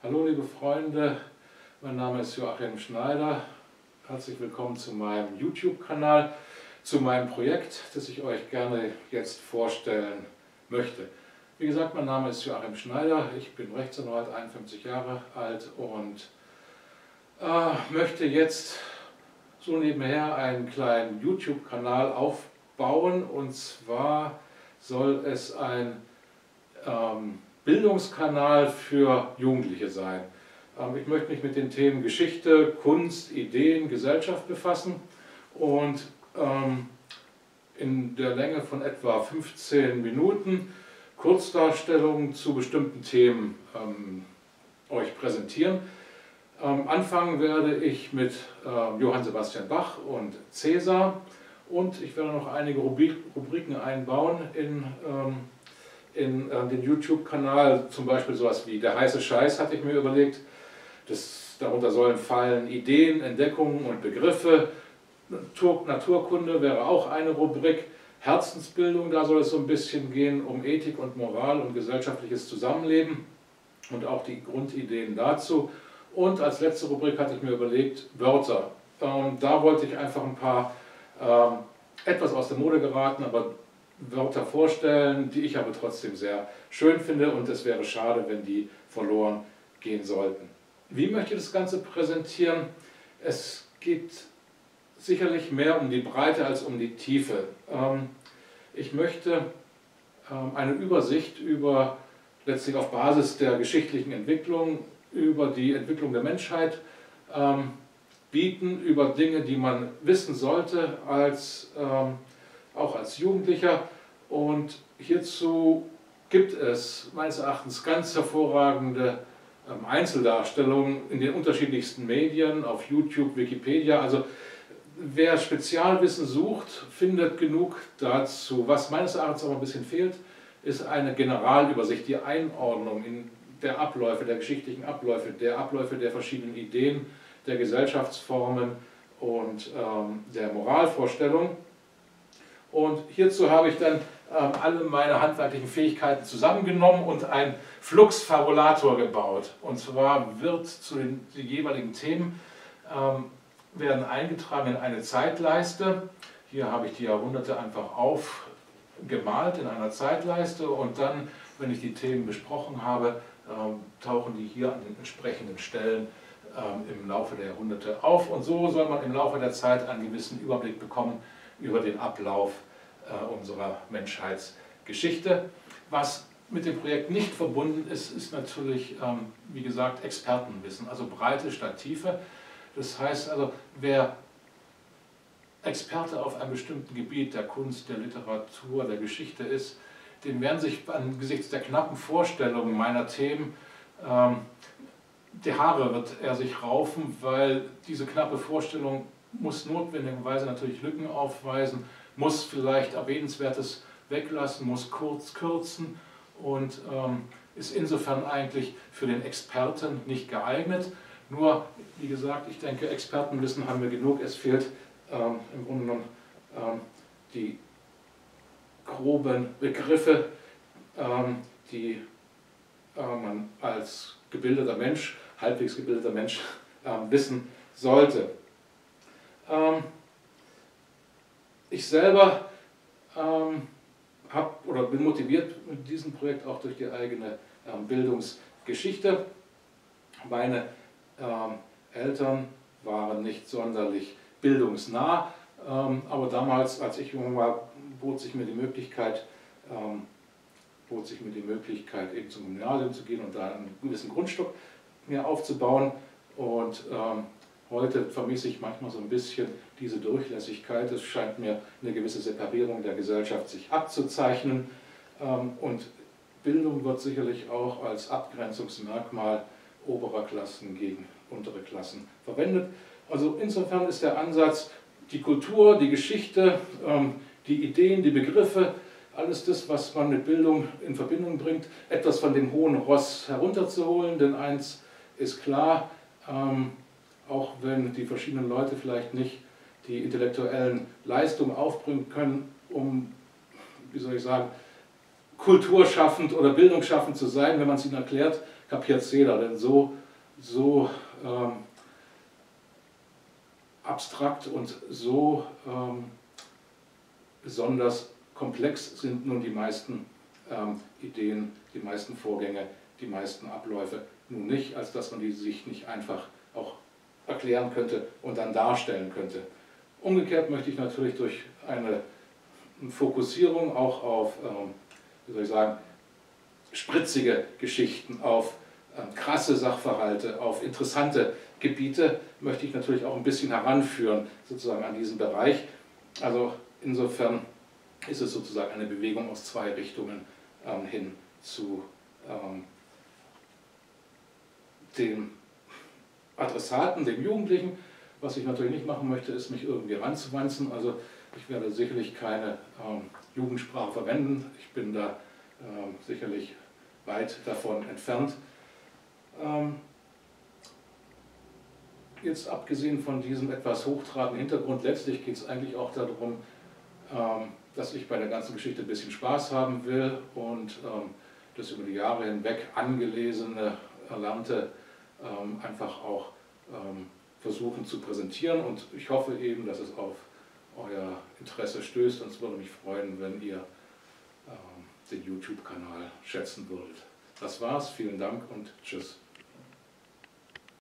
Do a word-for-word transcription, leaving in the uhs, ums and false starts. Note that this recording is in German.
Hallo liebe Freunde, mein Name ist Joachim Schneider. Herzlich willkommen zu meinem YouTube-Kanal, zu meinem Projekt, das ich euch gerne jetzt vorstellen möchte. Wie gesagt, mein Name ist Joachim Schneider, ich bin Rechtsanwalt, einundfünfzig Jahre alt und äh, möchte jetzt so nebenher einen kleinen YouTube-Kanal aufbauen, und zwar soll es ein ähm, Bildungskanal für Jugendliche sein. Ähm, ich möchte mich mit den Themen Geschichte, Kunst, Ideen, Gesellschaft befassen und ähm, in der Länge von etwa fünfzehn Minuten Kurzdarstellungen zu bestimmten Themen ähm, euch präsentieren. Ähm, anfangen werde ich mit äh, Johann Sebastian Bach und Cäsar, und ich werde noch einige Rubrik Rubriken einbauen in, ähm, in äh, den YouTube-Kanal, zum Beispiel sowas wie der heiße Scheiß hatte ich mir überlegt. Das, darunter sollen fallen Ideen, Entdeckungen und Begriffe. Natur, Naturkunde wäre auch eine Rubrik. Herzensbildung, da soll es so ein bisschen gehen um Ethik und Moral und gesellschaftliches Zusammenleben und auch die Grundideen dazu. Und als letzte Rubrik hatte ich mir überlegt, Wörter. Ähm, da wollte ich einfach ein paar ähm, etwas aus der Mode geraten, aber Wörter vorstellen, die ich aber trotzdem sehr schön finde, und es wäre schade, wenn die verloren gehen sollten. Wie möchte ich das Ganze präsentieren? Es geht sicherlich mehr um die Breite als um die Tiefe. Ähm, ich möchte ähm, eine Übersicht über, letztlich auf Basis der geschichtlichen Entwicklung, über die Entwicklung der Menschheit ähm, bieten, über Dinge, die man wissen sollte, als, ähm, auch als Jugendlicher. Und hierzu gibt es meines Erachtens ganz hervorragende ähm, Einzeldarstellungen in den unterschiedlichsten Medien, auf YouTube, Wikipedia. Also wer Spezialwissen sucht, findet genug dazu. Was meines Erachtens aber ein bisschen fehlt, ist eine Generalübersicht, die Einordnung in der Abläufe, der geschichtlichen Abläufe, der Abläufe der verschiedenen Ideen, der Gesellschaftsformen und ähm, der Moralvorstellung. Und hierzu habe ich dann ähm, alle meine handwerklichen Fähigkeiten zusammengenommen und einen Flux-Fabulator gebaut. Und zwar wird zu den, den jeweiligen Themen ähm, werden eingetragen in eine Zeitleiste. Hier habe ich die Jahrhunderte einfach aufgemalt in einer Zeitleiste, und dann, wenn ich die Themen besprochen habe, ähm, tauchen die hier an den entsprechenden Stellen ähm, im Laufe der Jahrhunderte auf. Und so soll man im Laufe der Zeit einen gewissen Überblick bekommen über den Ablauf äh, unserer Menschheitsgeschichte. Was mit dem Projekt nicht verbunden ist, ist natürlich, ähm, wie gesagt, Expertenwissen, also Breite statt Tiefe. Das heißt also, wer Experte auf einem bestimmten Gebiet der Kunst, der Literatur, der Geschichte ist, dem werden sich angesichts der knappen Vorstellungen meiner Themen ähm, die Haare wird er sich raufen, weil diese knappe Vorstellung muss notwendigerweise natürlich Lücken aufweisen, muss vielleicht Erwähnenswertes weglassen, muss kurz kürzen und ähm, ist insofern eigentlich für den Experten nicht geeignet. Nur, wie gesagt, ich denke, Expertenwissen haben wir genug. Es fehlt ähm, im Grunde genommen ähm, die groben Begriffe, ähm, die äh, man als gebildeter Mensch, halbwegs gebildeter Mensch, ähm, wissen sollte. Ähm, ich selber ähm, hab, oder bin motiviert mit diesem Projekt auch durch die eigene ähm, Bildungsgeschichte. Meine ähm, Eltern waren nicht sonderlich bildungsnah, ähm, aber damals, als ich jung war, bot sich mir die Möglichkeit, ähm, bot sich mir die Möglichkeit, eben zum Gymnasium zu gehen und da einen gewissen Grundstock mir aufzubauen. Und ähm, heute vermisse ich manchmal so ein bisschen diese Durchlässigkeit. Es scheint mir eine gewisse Separierung der Gesellschaft sich abzuzeichnen. Ähm, und Bildung wird sicherlich auch als Abgrenzungsmerkmal oberer Klassen gegen untere Klassen verwendet. Also insofern ist der Ansatz, die Kultur, die Geschichte, ähm, die Ideen, die Begriffe, alles das, was man mit Bildung in Verbindung bringt, etwas von dem hohen Ross herunterzuholen. Denn eins ist klar, ähm, auch wenn die verschiedenen Leute vielleicht nicht die intellektuellen Leistungen aufbringen können, um, wie soll ich sagen, kulturschaffend oder bildungsschaffend zu sein, wenn man es ihnen erklärt, kapiert es jeder, denn so, so ähm, abstrakt und so ähm, besonders komplex sind nun die meisten ähm, Ideen, die meisten Vorgänge, die meisten Abläufe nun nicht, als dass man die sich nicht einfach auch erklären könnte und dann darstellen könnte. Umgekehrt möchte ich natürlich durch eine Fokussierung auch auf, ähm, wie soll ich sagen, spritzige Geschichten, auf ähm, krasse Sachverhalte, auf interessante Gebiete, möchte ich natürlich auch ein bisschen heranführen, sozusagen an diesen Bereich. Also insofern ist es sozusagen eine Bewegung aus zwei Richtungen ähm, hin zu ähm, dem Adressaten, dem Jugendlichen. Was ich natürlich nicht machen möchte, ist mich irgendwie ranzuwanzen. Also ich werde sicherlich keine ähm, Jugendsprache verwenden. Ich bin da ähm, sicherlich weit davon entfernt. Ähm, jetzt abgesehen von diesem etwas hochtrabenden Hintergrund, letztlich geht es eigentlich auch darum, ähm, dass ich bei der ganzen Geschichte ein bisschen Spaß haben will und ähm, das über die Jahre hinweg angelesene, erlernte ähm, einfach auch ähm, versuchen zu präsentieren, und ich hoffe eben, dass es auf euer Interesse stößt, und es würde mich freuen, wenn ihr ähm, den YouTube-Kanal schätzen würdet. Das war's, vielen Dank und tschüss.